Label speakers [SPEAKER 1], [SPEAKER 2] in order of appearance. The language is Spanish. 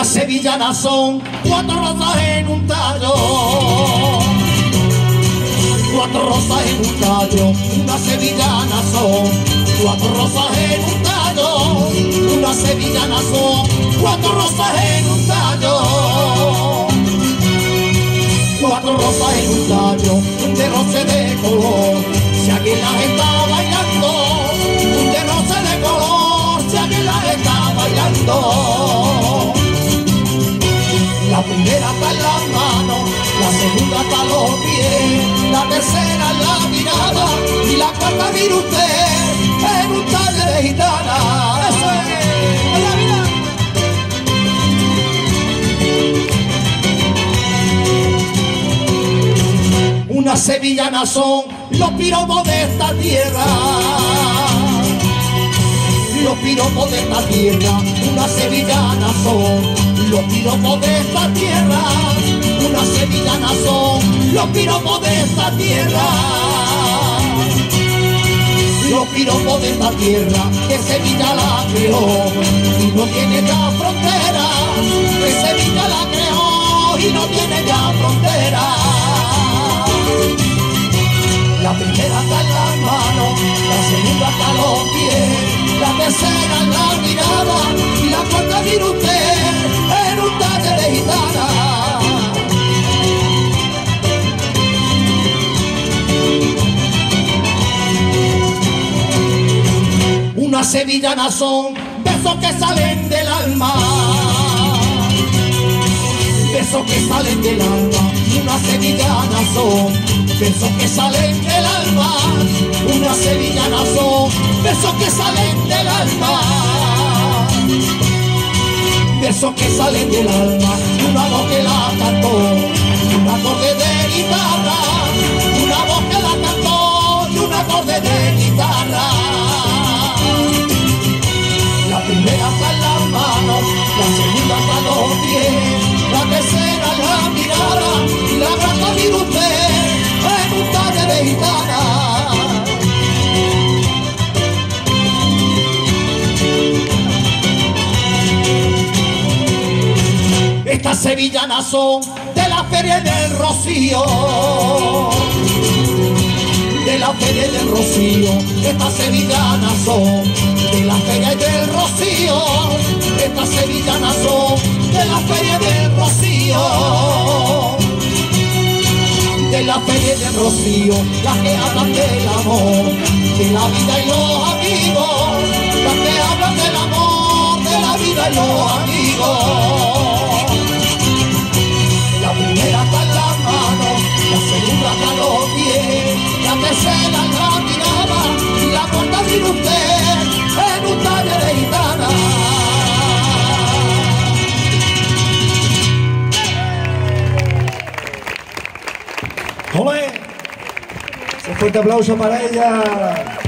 [SPEAKER 1] sevillana son 4 rosas en un tallo. 4 rosas en un tallo, una sevillana son 4 rosas en un tallo. Una sevillana son 4 rosas en un tallo. 4 rosas en un tallo, un derroche de color, si alguien las está bailando. Un derroche de color, si alguien las está bailando. La primera está en las manos, la segunda está en los pies, la tercera en la mirada y la cuarta, mire usted, en un talle de gitana. ¡Eso es! ¡Hola, mira! Una sevillana son los piropos de esta tierra. Los piropos de esta tierra, una sevillana son los piropos de esta tierra. Una sevillana son los piropos de esta tierra. Los piropos de esta tierra, que Sevilla la creó y no tiene ya frontera. Que Sevilla la creó y no tiene ya frontera. La primera está en las manos, la segunda está en los pies, la tercera en la mirada y la cuarta, mire usted, en un talle de gitana. Una sevillana son besos que salen del alma. Besos que salen del alma. Una sevillana son besos que salen del alma. Una sevillana son besos que salen del alma. Besos que salen del alma. Una voz que la cantó, un acorde de guitarra. Una voz que la cantó y un acorde de guitarra. La primera está en las manos, la segunda está en los pies, la tercera en la mirada y la cuarta, mire usted, en un talle de gitana. Estas sevillanas son de la Feria del Rocío. De la Feria del Rocío, estas sevillanas son de la Feria del Rocío. Estas sevillanas son de la Feria del Rocío. De la Feria del Rocío, las que hablan del amor, de la vida y los amigos. Las que hablan del amor, de la vida y los amigos. La primera está en las manos, la segunda está en los pies, la tercera en la mirada y la cuarta, mire usted, en un talle de gitana.
[SPEAKER 2] ¡Ole! Un fuerte aplauso para ella.